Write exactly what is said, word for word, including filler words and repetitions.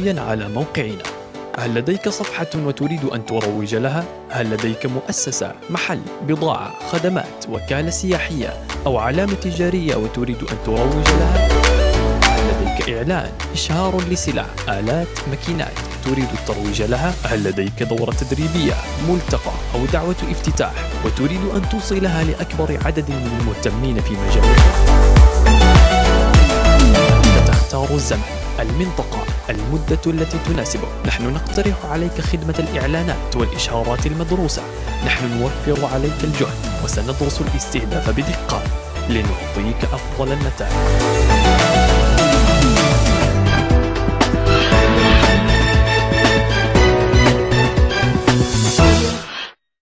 يوميا على موقعنا. هل لديك صفحة وتريد أن تروج لها؟ هل لديك مؤسسة، محل، بضاعة، خدمات، وكالة سياحية أو علامة تجارية وتريد أن تروج لها؟ هل لديك إعلان، إشهار لسلع، آلات، ماكينات تريد الترويج لها؟ هل لديك دورة تدريبية، ملتقى أو دعوة افتتاح وتريد أن توصلها لأكبر عدد من المهتمين في مجالك؟ أنت تختار الزمن، المنطقة، المدة التي تناسبك. نحن نقترح عليك خدمة الإعلانات والإشهارات المدروسة. نحن نوفر عليك الجهد وسندرس الاستهداف بدقة لنعطيك أفضل النتائج.